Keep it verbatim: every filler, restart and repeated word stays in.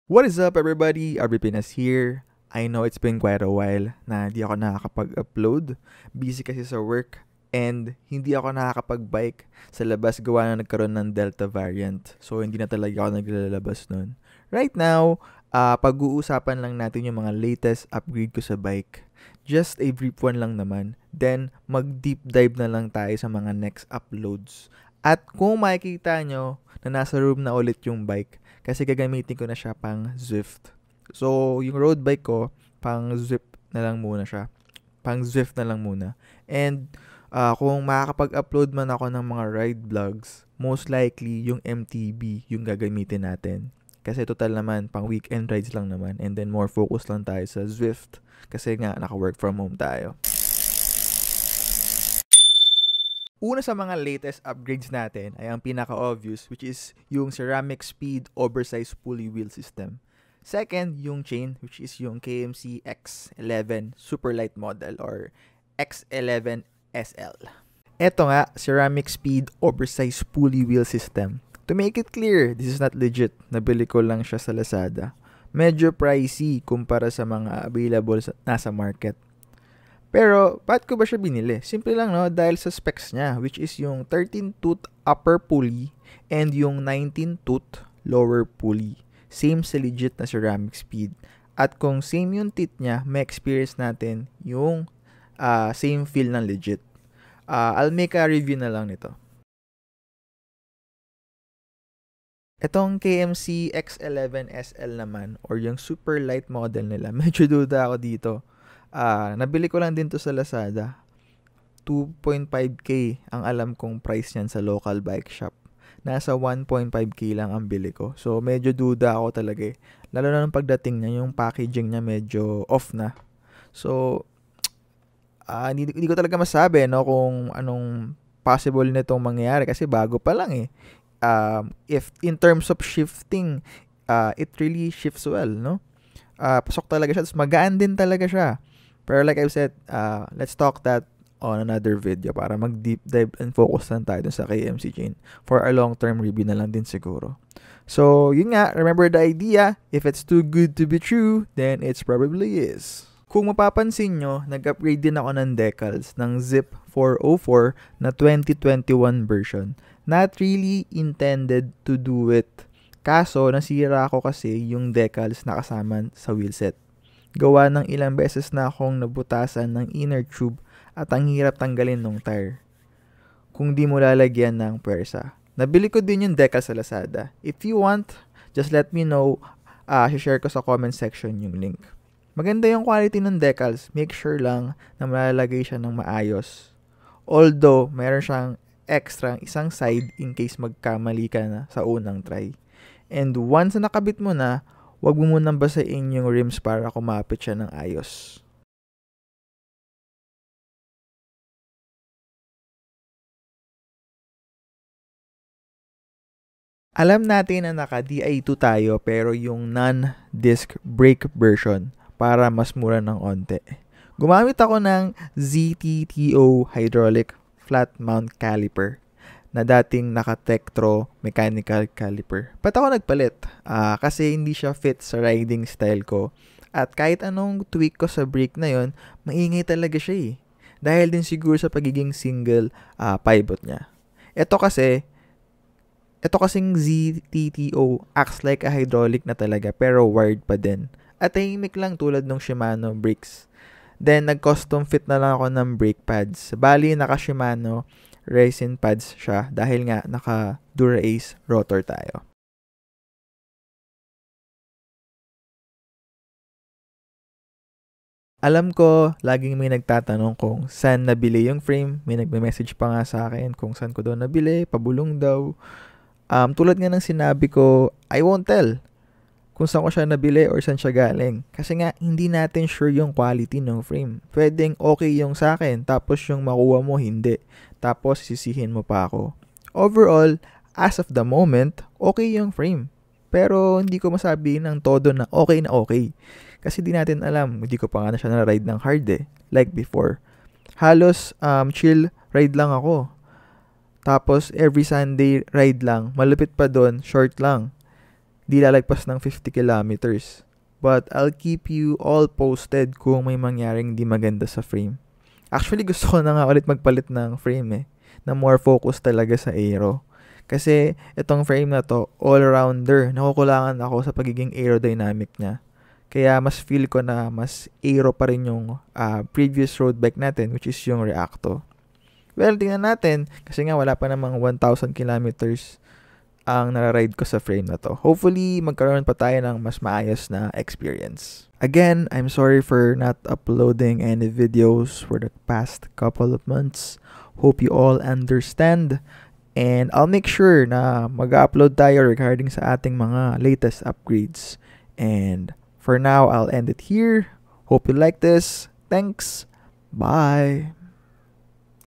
What is up everybody? R B Pinas here. I know it's been quite a while na di ako nakakapag-upload. Busy kasi sa work and hindi ako nakakapag-bike sa labas gawa na nagkaroon ng Delta variant. So hindi na talaga ako naglalabas nun. Right now, uh, pag-uusapan lang natin yung mga latest upgrade ko sa bike. Just a brief one lang naman. Then mag-deep dive na lang tayo sa mga next uploads. At kung makikita nyo na nasa room na ulit yung bike, kasi gagamitin ko na siya pang Zwift. So, yung road bike ko, pang Zwift na lang muna siya. Pang Zwift na lang muna. And, uh, kung makakapag-upload man ako ng mga ride vlogs, most likely, yung M T B yung gagamitin natin. Kasi total naman, pang weekend rides lang naman. And then, more focus lang tayo sa Zwift. Kasi nga, naka-work from home tayo. Una sa mga latest upgrades natin ay ang pinaka-obvious, which is yung Ceramic Speed Oversized Pulley Wheel System. Second, yung chain, which is yung K M C X eleven Super Light Model or X eleven S L. Ito nga, Ceramic Speed Oversized Pulley Wheel System. To make it clear, this is not legit. Nabili ko lang siya sa Lazada. Medyo pricey kumpara sa mga available sa, nasa market. Pero, ba't ko ba siya binili? Simple lang, no? Dahil sa specs niya, which is yung thirteen tooth upper pulley and yung nineteen tooth lower pulley. Same sa legit na Ceramic Speed. At kung same yung teeth niya, may experience natin yung uh, same feel ng legit. Uh, I'll make a review na lang nito. Itong K M C X eleven S L naman, or yung super light model nila, medyo duda ako dito. Ah, uh, nabili ko lang din to sa Lazada. two point five K ang alam kong price niyan sa local bike shop. Nasa one point five K lang ang bili ko. So medyo duda ako talaga eh. Lalo na nung pagdating niya, yung packaging niya medyo off na. So uh, hindi, hindi ko talaga masabi no kung anong possible nitong mangyari kasi bago pa lang eh. Um, if in terms of shifting, uh, it really shifts well, no? Uh, pasok talaga siya, tapos magaan din talaga siya. Pero like I've said, uh, let's talk that on another video para mag-deep dive and focus lang tayo dun sa K M C chain. For a long-term review na lang din siguro. So, yun nga, remember the idea, if it's too good to be true, then it's probably is. Kung mapapansin nyo, nag-upgrade din ako ng decals ng Zip four oh four na twenty twenty-one version. Not really intended to do it. Kaso, nasira ko kasi yung decals na kasama sa wheelset. Gawa ng ilang beses na akong nabutasan ng inner tube at ang hirap tanggalin ng tire kung di mo lalagyan ng pwersa. Nabili ko din yung decal sa Lazada. If you want, just let me know. Uh, share ko sa comment section yung link. Maganda yung quality ng decals. Make sure lang na malalagay siya ng maayos. Although, mayroon siyang extra isang side in case magkamali ka na sa unang try. And once na nakabit mo na, huwag mo munang basain yung rims para kumapit siya ng ayos. Alam natin na naka-D I two tayo pero yung non-disc brake version para mas mura ng onte. Gumamit ako ng Z T T O hydraulic flat mount caliper na dating naka-Tektro mechanical caliper. Ba't ako nagpalit? Uh, kasi hindi siya fit sa riding style ko. At kahit anong tweak ko sa brake na yon, maingay talaga siya eh. Dahil din siguro sa pagiging single uh, pivot niya. Ito kasi, ito kasing Z T T O acts like a hydraulic na talaga pero wired pa din. At tahimik lang tulad ng Shimano brakes. Then, nag-custom fit na lang ako ng brake pads. Bali, naka-Shimano resin pads siya dahil nga naka Dura-Ace rotor tayo. Alam ko, laging may nagtatanong kung saan nabili yung frame. May nagme-message pa nga sa akin kung saan ko daw nabili, pabulong daw. Um, tulad nga ng sinabi ko, I won't tell kung saan ko siya nabili or saan siya galing. Kasi nga, hindi natin sure yung quality ng frame. Pwedeng okay yung sa akin, tapos yung makuha mo, hindi. Tapos, sisihin mo pa ako. Overall, as of the moment, okay yung frame. Pero, hindi ko masabi ng todo na okay na okay. Kasi di natin alam, hindi ko pa nga na siya na-ride ng hard eh. Like before. Halos, um, chill ride lang ako. Tapos, every Sunday ride lang. Malupit pa doon, short lang. di lalagpas ng fifty kilometers. But I'll keep you all posted kung may mangyaring di maganda sa frame. Actually, gusto ko na nga ulit magpalit ng frame eh, na more focus talaga sa aero. Kasi itong frame na to, all-rounder, nakukulangan ako sa pagiging aerodynamic niya. Kaya mas feel ko na mas aero pa rin yung uh, previous road bike natin, which is yung Reacto. Well, tingnan natin, kasi nga wala pa namang one thousand kilometers ang nararide ko sa frame na to. Hopefully, magkaroon pa tayo ng mas maayos na experience. Again, I'm sorry for not uploading any videos for the past couple of months. Hope you all understand. And I'll make sure na mag-upload tayo regarding sa ating mga latest upgrades. And for now, I'll end it here. Hope you like this. Thanks. Bye.